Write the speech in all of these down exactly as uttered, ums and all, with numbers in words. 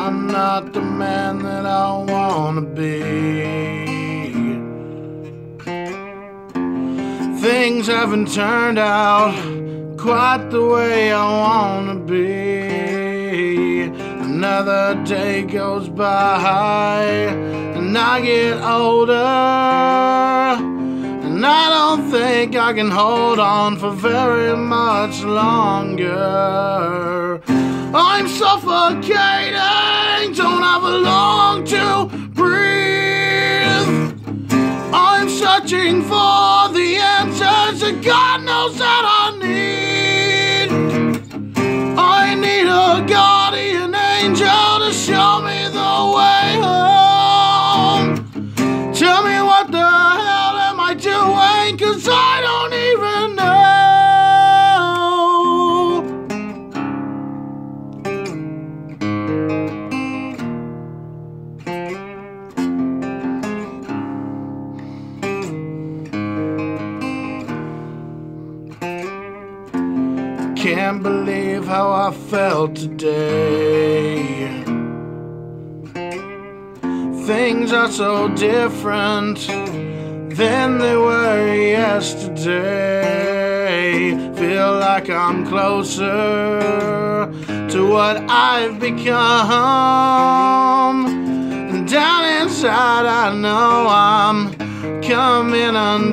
I'm not the man that I wanna be. Things haven't turned out quite the way I wanna be. Another day goes by and I get older, and I don't think I can hold on for very much longer. I'm suffocating, don't have a lung to breathe. I'm searching for the answers that God knows that I need. I need a guardian angel to show me the way home. Tell me what the hell am I doing, 'cause I don't even know. Can't believe how I felt today. Things are so different than they were yesterday. Feel like I'm closer to what I've become, and down inside I know I'm coming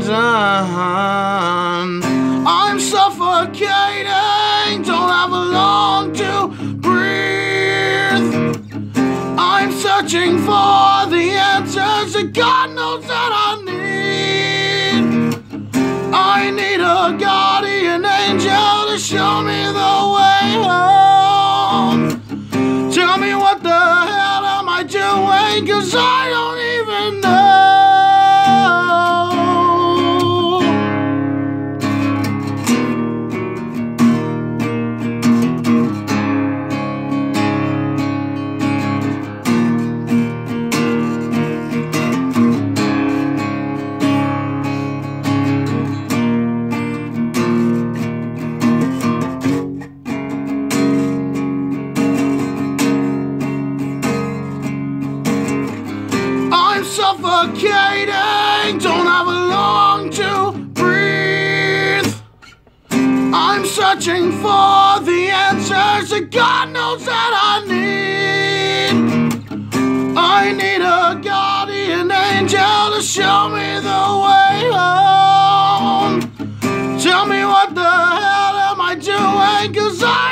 undone. I'm suffocating, don't have a lung to breathe. I'm searching for the answers that God knows that I need. I need a guardian angel to show me the way home. Tell me what the hell am I doing, 'cause I don't even know. Suffocating, don't have a lung to breathe. I'm searching for the answers that God knows that I need. I need a guardian angel to show me the way home. Tell me what the hell am I doing, 'cause I